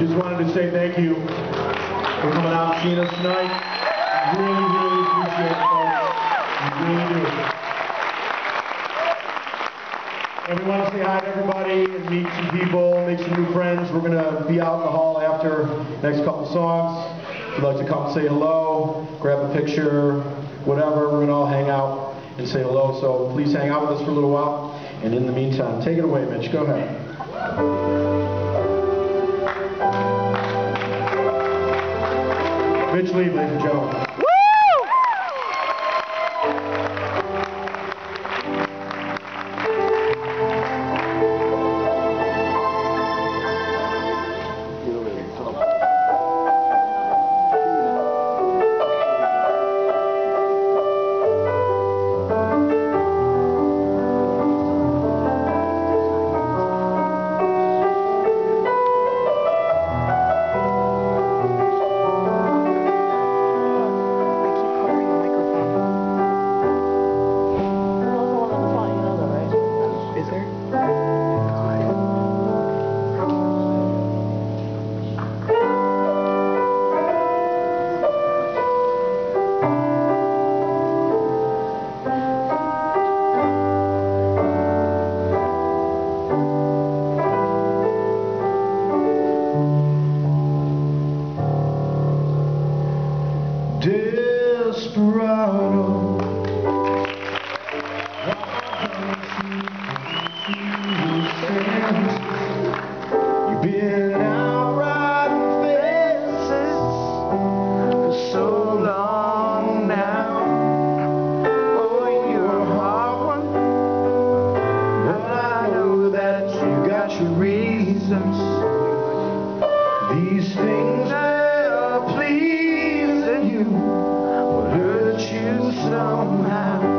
Just wanted to say thank you for coming out and seeing us tonight. Really, really appreciate it, folks. We really do. And we want to say hi to everybody and meet some people, make some new friends. We're going to be out in the hall after the next couple songs. If you'd like to come say hello, grab a picture, whatever, we're going to all hang out and say hello. So please hang out with us for a little while. And in the meantime, take it away, Mitch. Go ahead. Mitch Lee, ladies and gentlemen. Desperado, you've been out riding fences for so long now. Oh, you're a hard one, but I know that you got your reasons. These things that are pleasing you will hurt you somehow.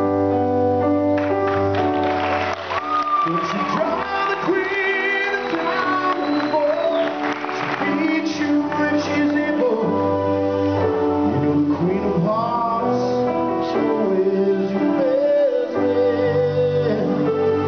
But you draw the queen of diamond boy to beat you when she's able. You know the queen of hearts is always your best friend.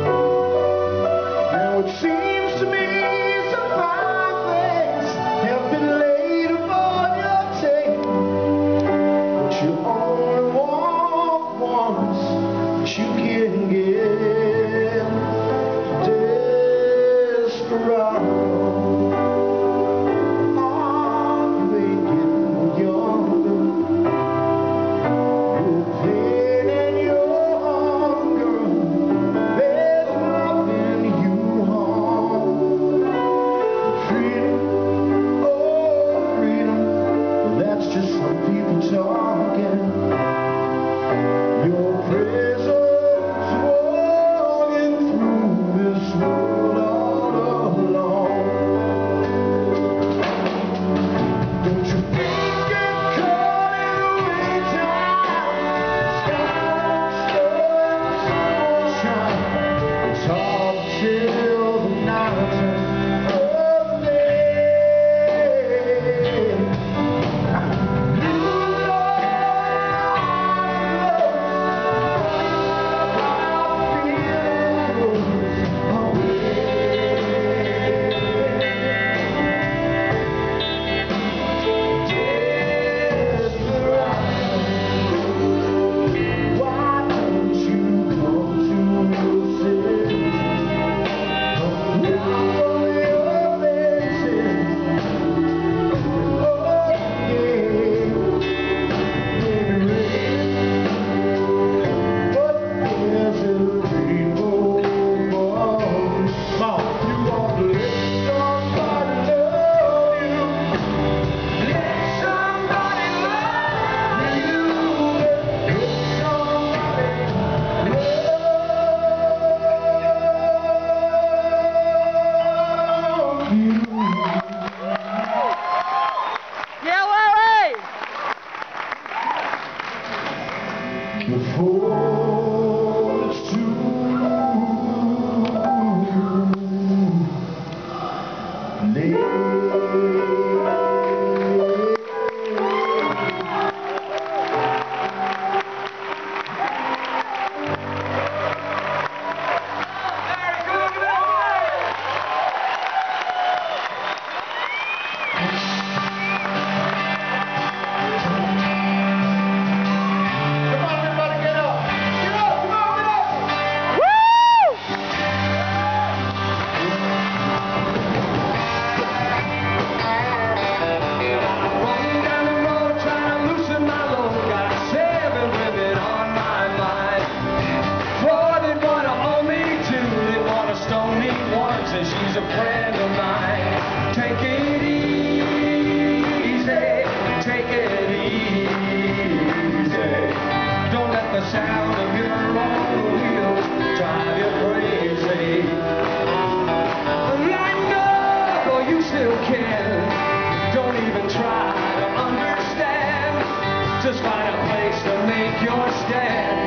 Now it seems to me some fine things have been laid upon your table, but you only want once that you can get. Desperado, oh, you ain't getting no younger. Your pain and your hunger, there's nothing you harm. Freedom, oh freedom, that's just some people talking. Your presence walking through this world all alone. Don't you think it's calling away time? Stop showing sunshine. It's hard till the night turns of day. Before it's too late. sound of your own wheels drive you crazy. Lighten up, or you still can. Don't even try to understand. Just find a place to make your stand.